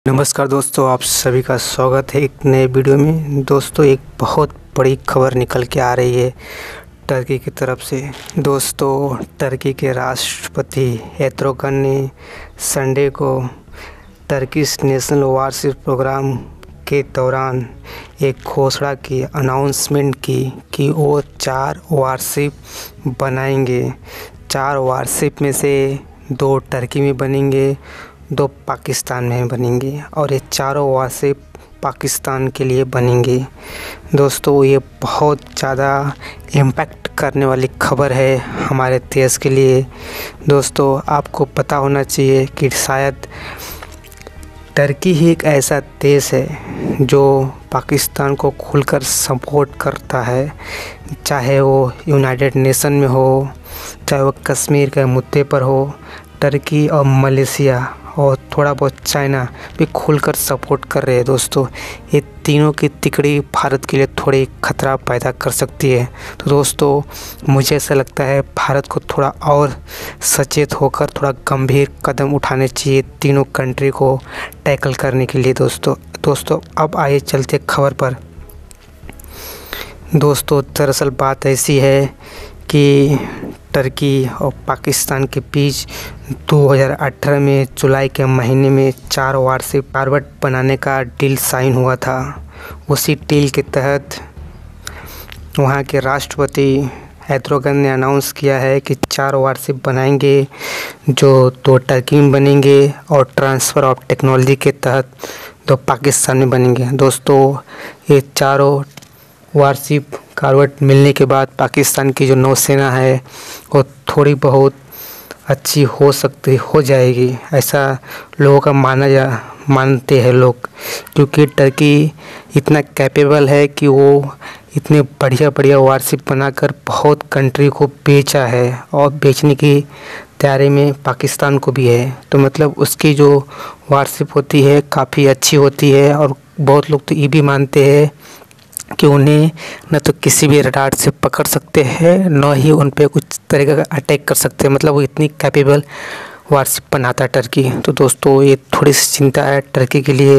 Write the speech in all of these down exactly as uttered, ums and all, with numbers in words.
नमस्कार दोस्तों, आप सभी का स्वागत है एक नए वीडियो में। दोस्तों, एक बहुत बड़ी खबर निकल के आ रही है टर्की की तरफ से। दोस्तों, टर्की के राष्ट्रपति एर्दोगन ने संडे को टर्किश नेशनल वारशिप प्रोग्राम के दौरान एक घोषणा की, अनाउंसमेंट की कि वो चार वारशिप बनाएंगे। चार वारशिप में से दो टर्की में बनेंगे, दो पाकिस्तान में बनेंगे और ये चारों वारशिप पाकिस्तान के लिए बनेंगे। दोस्तों, ये बहुत ज़्यादा इम्पैक्ट करने वाली खबर है हमारे देश के लिए। दोस्तों, आपको पता होना चाहिए कि शायद टर्की ही एक ऐसा देश है जो पाकिस्तान को खुलकर सपोर्ट करता है, चाहे वो यूनाइटेड नेशन में हो, चाहे वो कश्मीर के मुद्दे पर हो। टर्की और मलेशिया और थोड़ा बहुत चाइना भी खुलकर सपोर्ट कर रहे हैं। दोस्तों, ये तीनों की तिकड़ी भारत के लिए थोड़ी खतरा पैदा कर सकती है। तो दोस्तों, मुझे ऐसा लगता है भारत को थोड़ा और सचेत होकर थोड़ा गंभीर कदम उठाने चाहिए तीनों कंट्री को टैकल करने के लिए। दोस्तों दोस्तों अब आइए चलते खबर पर। दोस्तों, दरअसल बात ऐसी है कि टर्की और पाकिस्तान के बीच दो हज़ार अठारह में जुलाई के महीने में चार वारशिप फॉरवर्ड बनाने का डील साइन हुआ था। उसी डील के तहत वहाँ के राष्ट्रपति एर्दोगन ने अनाउंस किया है कि चार वारशिप बनाएंगे, जो दो टर्की में बनेंगे और ट्रांसफ़र ऑफ टेक्नोलॉजी के तहत दो पाकिस्तान में बनेंगे। दोस्तों, ये चारों वारशिप फॉरवर्ड मिलने के बाद पाकिस्तान की जो नौसेना है वो थोड़ी बहुत अच्छी हो सकती हो जाएगी, ऐसा लोगों का माना जा मानते हैं लोग, क्योंकि टर्की इतना कैपेबल है कि वो इतने बढ़िया बढ़िया वारशिप बनाकर बहुत कंट्री को बेचा है और बेचने की तैयारी में पाकिस्तान को भी है। तो मतलब उसकी जो वारशिप होती है काफ़ी अच्छी होती है और बहुत लोग तो ये भी मानते हैं कि उन्हें न तो किसी भी रडार से पकड़ सकते हैं, न ही उन पे कुछ तरीके का अटैक कर सकते हैं। मतलब वो इतनी कैपेबल वारशिप बनाता है टर्की। तो दोस्तों, ये थोड़ी सी चिंता है टर्की के लिए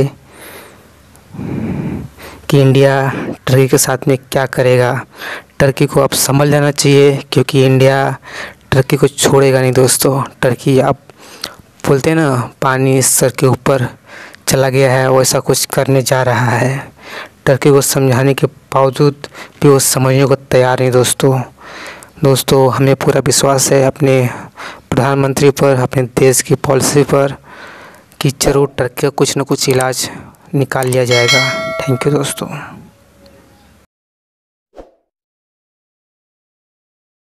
कि इंडिया टर्की के साथ में क्या करेगा। टर्की को अब समझ लेना चाहिए, क्योंकि इंडिया टर्की को छोड़ेगा नहीं। दोस्तों, टर्की अब बोलते हैं ना, पानी सर के ऊपर चला गया है, वैसा कुछ करने जा रहा है। टर्की को समझाने के बावजूद भी वो समझने को तैयार नहीं। दोस्तों दोस्तों हमें पूरा विश्वास है अपने प्रधानमंत्री पर, अपने देश की पॉलिसी पर, कि ज़रूर टर्की का कुछ न कुछ इलाज निकाल लिया जाएगा। थैंक यू दोस्तों।